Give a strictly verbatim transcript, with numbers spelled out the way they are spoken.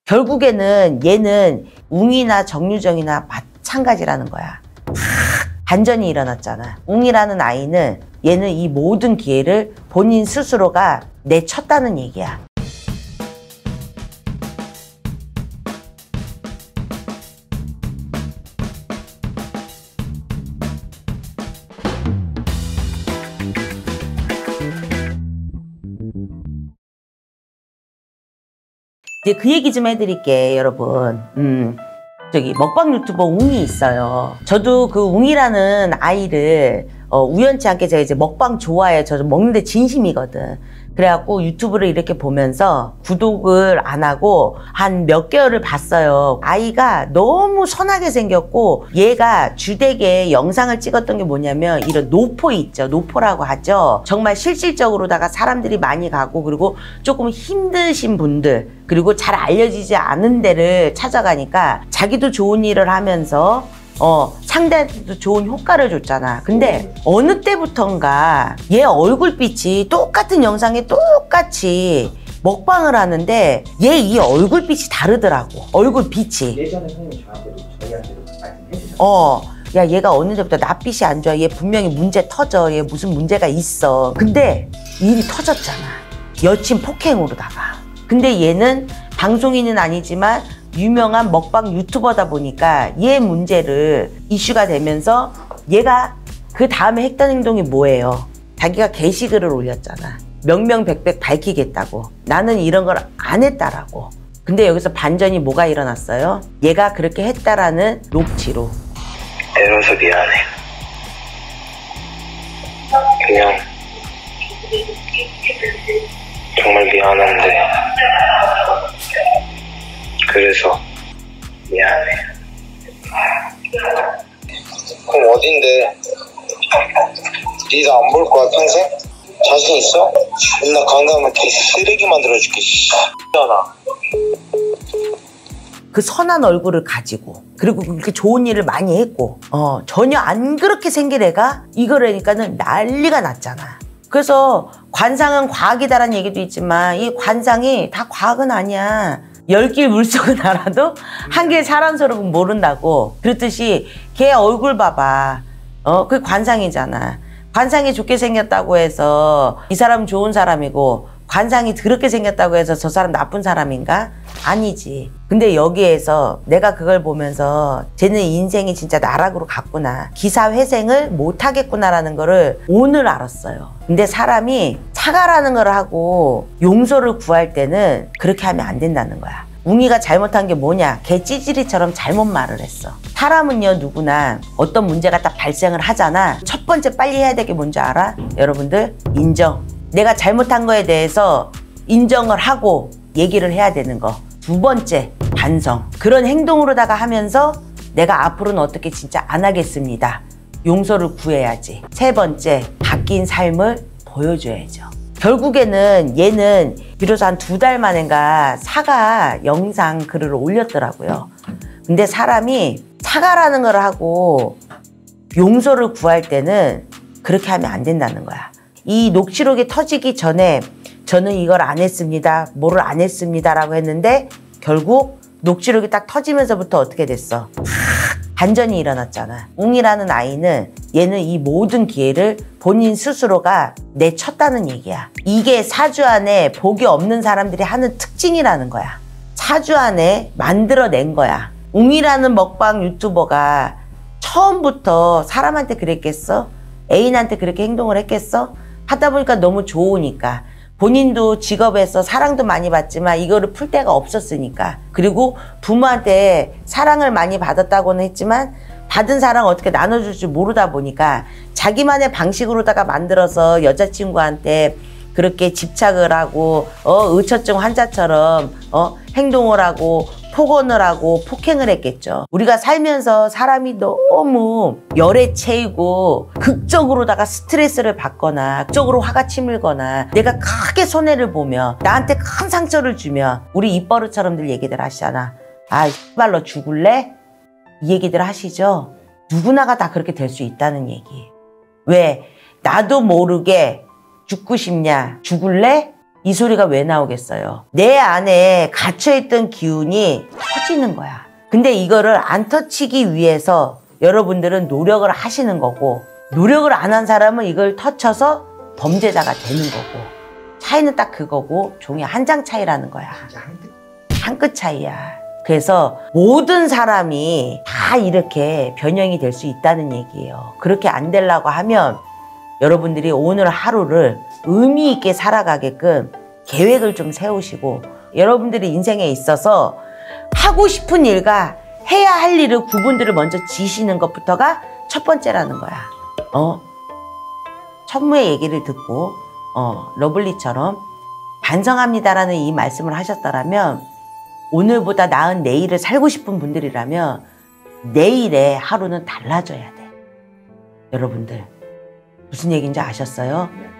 결국에는 얘는 웅이나 정유정이나 마찬가지라는 거야. 반전이 일어났잖아. 웅이라는 아이는 얘는 이 모든 기회를 본인 스스로가 내쳤다는 얘기야. 이제 그 얘기 좀 해드릴게, 여러분. 음, 저기 먹방 유튜버 웅이 있어요. 저도 그 웅이라는 아이를 어, 우연치 않게 제가 이제 먹방 좋아해요. 저 먹는데 진심이거든. 그래갖고 유튜브를 이렇게 보면서 구독을 안 하고 한 몇 개월을 봤어요. 아이가 너무 선하게 생겼고, 얘가 주되게 영상을 찍었던 게 뭐냐면 이런 노포 있죠. 노포라고 하죠. 정말 실질적으로다가 사람들이 많이 가고, 그리고 조금 힘드신 분들, 그리고 잘 알려지지 않은 데를 찾아가니까 자기도 좋은 일을 하면서 어, 상대한테도 좋은 효과를 줬잖아. 근데 어느 때부턴가 얘 얼굴빛이 똑같은 영상에 똑같이 먹방을 하는데 얘 이 얼굴빛이 다르더라고. 얼굴빛이. 예전에 선생님 저한테도 저희한테도 말씀해 주셨어요. 어, 야 얘가 어느 때부터 낯빛이 안 좋아. 얘 분명히 문제 터져. 얘 무슨 문제가 있어. 근데 일이 터졌잖아. 여친 폭행으로다가. 근데 얘는 방송인은 아니지만 유명한 먹방 유튜버다 보니까 얘 문제를 이슈가 되면서 얘가 그 다음에 했던 행동이 뭐예요? 자기가 게시글을 올렸잖아. 명명백백 밝히겠다고. 나는 이런 걸 안 했다라고. 근데 여기서 반전이 뭐가 일어났어요? 얘가 그렇게 했다라는 녹취로. 애로서 미안해. 그냥 정말 미안한데 그래서 미안해. 그럼 어딘데? 니도 안 볼 거야 평생? 자신 있어? 나 강남은 개 쓰레기 만들어줄게. 미안하. 그 선한 얼굴을 가지고, 그리고 그렇게 좋은 일을 많이 했고, 어, 전혀 안 그렇게 생긴 애가 이거라니까는 난리가 났잖아. 그래서 관상은 과학이다라는 얘기도 있지만 이 관상이 다 과학은 아니야. 열 길 물속은 알아도 한 길 사람 속은 모른다고. 그렇듯이 걔 얼굴 봐봐. 어, 그게 관상이잖아. 관상이 좋게 생겼다고 해서 이 사람은 좋은 사람이고, 관상이 더럽게 생겼다고 해서 저 사람 나쁜 사람인가? 아니지. 근데 여기에서 내가 그걸 보면서 쟤는 인생이 진짜 나락으로 갔구나. 기사회생을 못하겠구나라는 거를 오늘 알았어요. 근데 사람이 사과라는 걸 하고 용서를 구할 때는 그렇게 하면 안 된다는 거야. 웅이가 잘못한 게 뭐냐? 개 찌질이처럼 잘못 말을 했어. 사람은요, 누구나 어떤 문제가 딱 발생을 하잖아. 첫 번째 빨리 해야 될 게 뭔지 알아? 여러분들, 인정. 내가 잘못한 거에 대해서 인정을 하고 얘기를 해야 되는 거. 두 번째, 반성. 그런 행동으로다가 하면서 내가 앞으로는 어떻게 진짜 안 하겠습니다. 용서를 구해야지. 세 번째, 바뀐 삶을 보여줘야죠. 결국에는 얘는 비로소 한 두 달 만인가 사과 영상 글을 올렸더라고요. 근데 사람이 사과라는 걸 하고 용서를 구할 때는 그렇게 하면 안 된다는 거야. 이 녹취록이 터지기 전에 저는 이걸 안 했습니다. 뭐를 안 했습니다. 라고 했는데 결국 녹취록이 딱 터지면서부터 어떻게 됐어? 반전이 일어났잖아. 웅이라는 아이는 얘는 이 모든 기회를 본인 스스로가 내쳤다는 얘기야. 이게 사주 안에 복이 없는 사람들이 하는 특징이라는 거야. 사주 안에 만들어낸 거야. 웅이라는 먹방 유튜버가 처음부터 사람한테 그랬겠어? 애인한테 그렇게 행동을 했겠어? 하다 보니까 너무 좋으니까. 본인도 직업에서 사랑도 많이 받지만 이거를 풀 데가 없었으니까. 그리고 부모한테 사랑을 많이 받았다고는 했지만 받은 사랑 어떻게 나눠줄 줄 모르다 보니까 자기만의 방식으로다가 만들어서 여자친구한테 그렇게 집착을 하고 어 의처증 환자처럼 어 행동을 하고 폭언을 하고 폭행을 했겠죠. 우리가 살면서 사람이 너무 열에 채이고 극적으로다가 스트레스를 받거나 극적으로 화가 치밀거나 내가 크게 손해를 보며 나한테 큰 상처를 주면 우리 입버릇처럼들 얘기들 하시잖아. 아, 씨발로 죽을래? 이 얘기들 하시죠. 누구나가 다 그렇게 될 수 있다는 얘기. 왜? 나도 모르게 죽고 싶냐? 죽을래? 이 소리가 왜 나오겠어요? 내 안에 갇혀있던 기운이 터지는 거야. 근데 이거를 안 터치기 위해서 여러분들은 노력을 하시는 거고, 노력을 안 한 사람은 이걸 터쳐서 범죄자가 되는 거고, 차이는 딱 그거고 종이 한 장 차이라는 거야. 한 끗 차이야. 그래서 모든 사람이 다 이렇게 변형이 될 수 있다는 얘기예요. 그렇게 안 되려고 하면 여러분들이 오늘 하루를 의미 있게 살아가게끔 계획을 좀 세우시고, 여러분들이 인생에 있어서 하고 싶은 일과 해야 할 일을 구분들을 먼저 지시는 것부터가 첫 번째라는 거야. 어? 천무의 얘기를 듣고 어, 러블리처럼 반성합니다라는 이 말씀을 하셨더라면, 오늘보다 나은 내일을 살고 싶은 분들이라면 내일의 하루는 달라져야 돼. 여러분들 무슨 얘기인지 아셨어요?